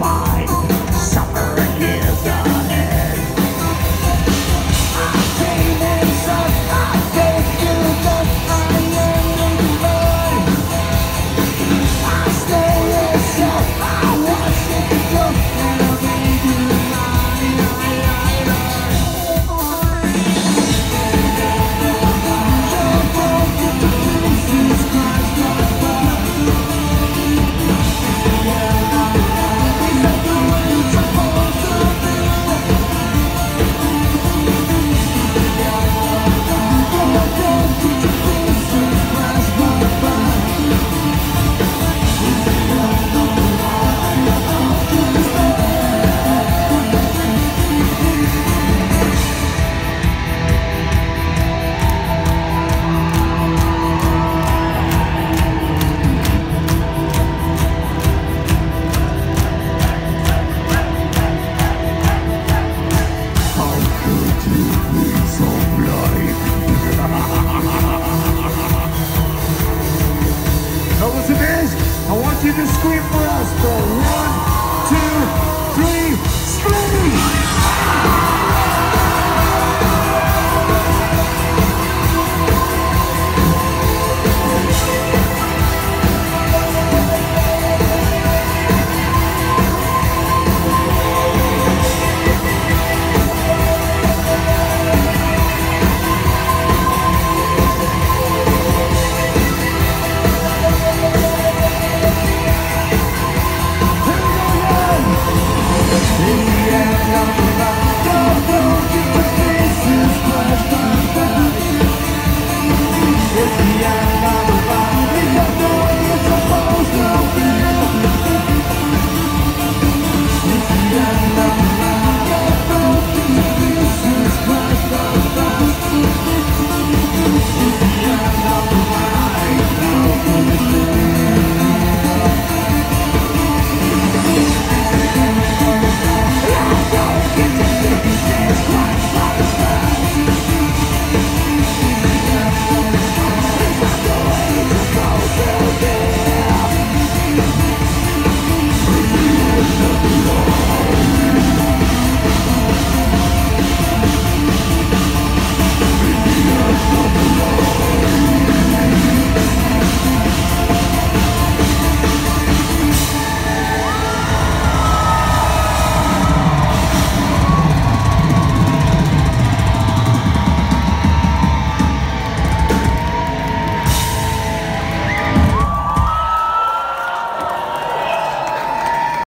mind. Summer is ahead. I came inside, I gave you that I am in blood. I stay inside, I watch it go, and I made you mine. You're broken to pieces, Christ, my God. Is that the way it's supposed to be? You're broken to pieces, Christ, my God. How could you be so blind? Know what it is? I want you to scream for us, bro. 1, 2, 3, scream! It's